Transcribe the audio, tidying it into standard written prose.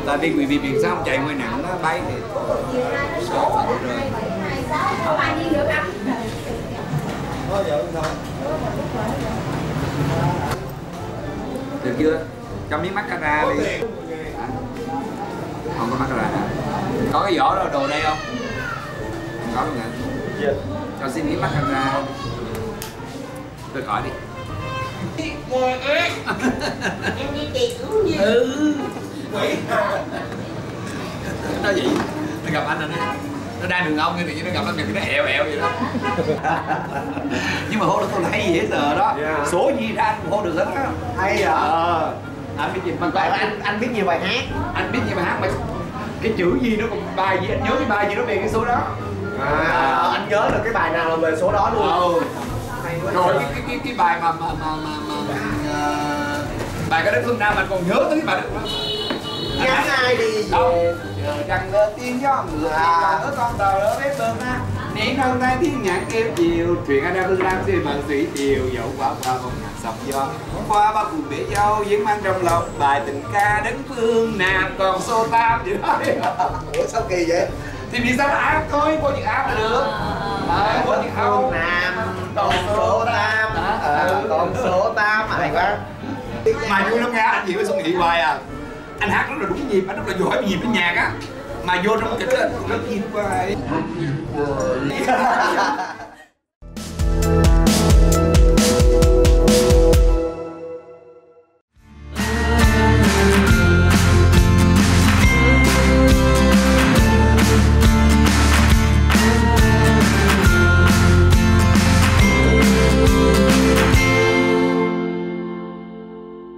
Tại vì quý vị biết sao chạy ngoài nắng nó bay thì số rồi. Có bao nhiêu được ăn? Thôi vậy thôi. Được chưa? Cho miếng mascara đi. Không có mascara hả? Có cái vỏ đồ đây không? Có luôn hả? Cho xin miếng mascara. Tôi khỏi đi. Em đi chị cũng như. Nó vậy. Nó gặp anh rồi đó. Nó đang đường ông thì nó gặp anh nó ẹo ẹo vậy đó. Nhưng mà hô được tôi là hay dễ sợ đó. Số gì ra anh hô được hết á. Hay à? Anh biết gì mà anh biết nhiều bài hát. Anh biết gì mà hát mà cái chữ gì nó còn bài gì anh nhớ cái bài gì nó về cái số đó. Anh nhớ được cái bài nào là về số đó luôn. Rồi cái bài mà bài cái đất phương Nam anh còn nhớ tới cái bài đó. Nhắn ai đi về chẳng lỡ tiếng gió người ở con tàu ở bếp bờ na nén hơn tay tiếng nhạc kêu chiều chuyện anh đang hương nam xin bằng thủy chiều dẫu qua một ngàn sóng gió qua ba cùng bể dâu vẫn mang trong lòng bài tình ca đến phương Nam còn số 8 vậy đó. Ủa sao kỳ vậy? Thì vì sao áp thôi có chữ áp là được. Có chữ không Nam con số 8. Con số 8 hay quá. Mà vui lắm nha, anh Diệu Xuân Nghị hoài à. Anh hát rất là đúng nhịp, anh rất là giỏi nhịp bên nhạc á. Mà vô trong kịch á, rất nhịp hoài.